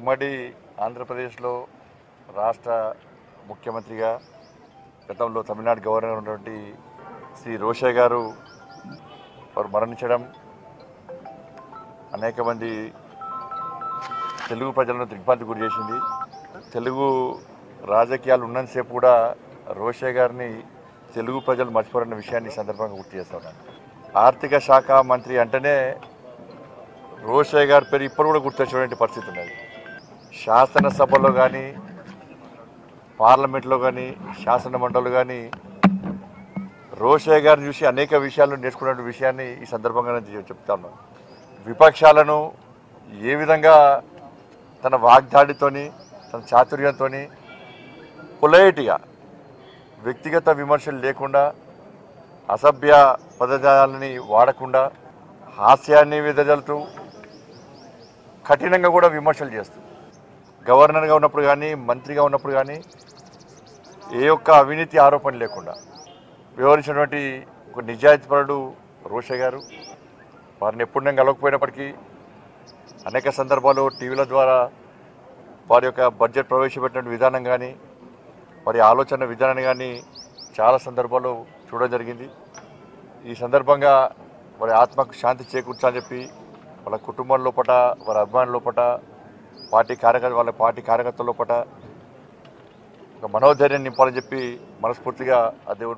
ఉమ్మడి ఆంధ్రప్రదేశ్లో రాష్ట్ర ముఖ్యమంత్రిగా గతంలో తమిళనాడు గవర్నర్ ఉన్నటువంటి శ్రీ రోషయ్య గారు వారు మరణించడం అనేక మంది తెలుగు ప్రజలను దిగ్భ్రాంతికి గురి చేసింది. తెలుగు రాజకీయాలు ఉన్నంతసేపు కూడా రోషయ్య గారిని తెలుగు ప్రజలు మర్చిపోరన్న విషయాన్ని సందర్భంగా గుర్తు చేస్తున్నాను. ఆర్థిక శాఖ మంత్రి అంటేనే రోషయ్య గారి పేరు ఇప్పుడు కూడా గుర్తొచ్చేటువంటి పరిస్థితి ఉన్నది. శాసనసభలో కానీ పార్లమెంట్లో కానీ శాసన మండలిలో కానీ రోషయ్య గారిని చూసి అనేక విషయాలు నేర్చుకునే విషయాన్ని ఈ సందర్భంగా నేను చెప్తాను. విపక్షాలను ఏ విధంగా తన వాగ్దాడితోని తన చాతుర్యంతో పొలైట్గా వ్యక్తిగత విమర్శలు లేకుండా అసభ్య పదజాలని వాడకుండా హాస్యాన్ని వెదజల్లుతూ కఠినంగా కూడా విమర్శలు చేస్తూ గవర్నర్గా ఉన్నప్పుడు కానీ మంత్రిగా ఉన్నప్పుడు కానీ ఏ ఒక్క అవినీతి ఆరోపణ లేకుండా వ్యవహరించినటువంటి ఒక నిజాయితీపరుడు రోషయ్య గారు. వారిని ఎప్పుడు నేను కలవకపోయినప్పటికీ అనేక సందర్భాలు టీవీల ద్వారా వారి యొక్క బడ్జెట్ ప్రవేశపెట్టిన విధానం కానీ వారి ఆలోచన విధానాన్ని కానీ చాలా సందర్భాల్లో చూడడం జరిగింది. ఈ సందర్భంగా వారి ఆత్మకు శాంతి చేకూర్చాలని చెప్పి వాళ్ళ కుటుంబం లోపల వారి అభిమానుల లోపల వాళ్ళ పార్టీ కార్యకర్తల లోపల ఒక మనోధైర్యం నింపాలని చెప్పి మనస్ఫూర్తిగా ఆ దేవుడు